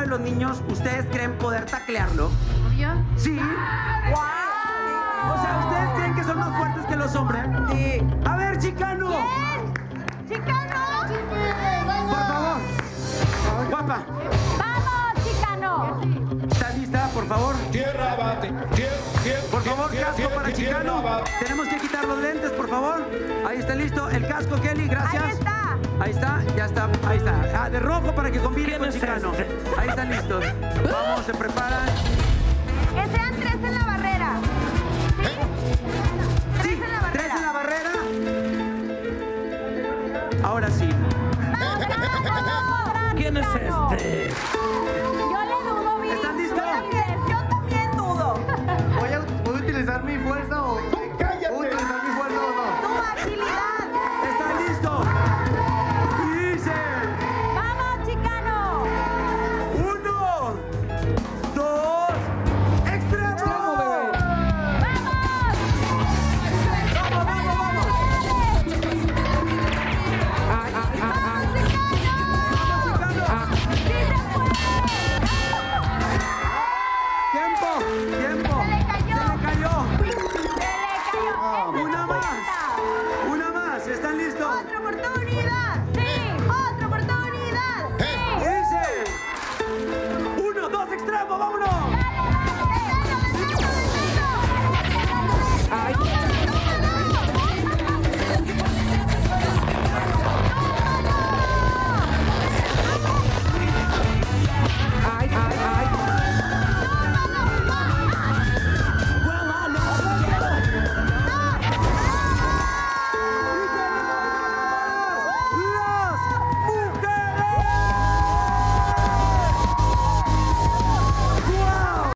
de los niños, ¿ustedes creen poder taclearlo? ¿Obvio? Sí. O sea, ¿ustedes creen que son más fuertes que los hombres? Sí. A ver, Chicano. ¡Chicano! Por favor. Guapa. ¡Vamos, Chicano! ¿Estás lista, por favor? Tierra bate, Por favor, casco para Chicano. Tenemos que quitar los lentes, por favor. Ahí está listo. El casco, Kelly, gracias. Ahí está. Ahí está, ya está, ahí está. Ah, de rojo para que combine con Chicano. Ahí están listos. Vamos, se preparan. Que sean 3 en la barrera. Sí, 3 en la barrera. Ahora sí. ¿Quién es este?